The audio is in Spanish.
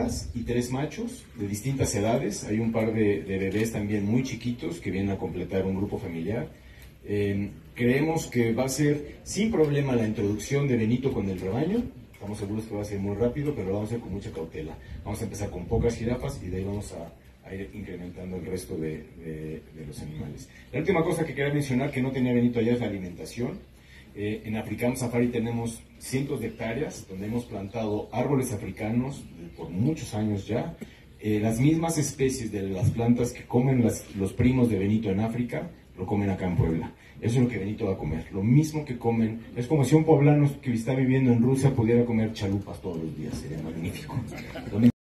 hembras y 3 machos de distintas edades. Hay un par de bebés también muy chiquitos que vienen a completar un grupo familiar. Creemos que va a ser sin problema la introducción de Benito con el rebaño. Estamos seguros que va a ser muy rápido, pero lo vamos a hacer con mucha cautela. Vamos a empezar con pocas jirafas y de ahí vamos a ir incrementando el resto de los animales. La última cosa que quería mencionar que no tenía Benito allá es la alimentación. En Africano Safari tenemos cientos de hectáreas donde hemos plantado árboles africanos por muchos años ya. Las mismas especies de las plantas que comen los primos de Benito en África, lo comen acá en Puebla. Eso es lo que Benito va a comer, lo mismo que comen. Es como si un poblano que está viviendo en Rusia pudiera comer chalupas todos los días, sería magnífico.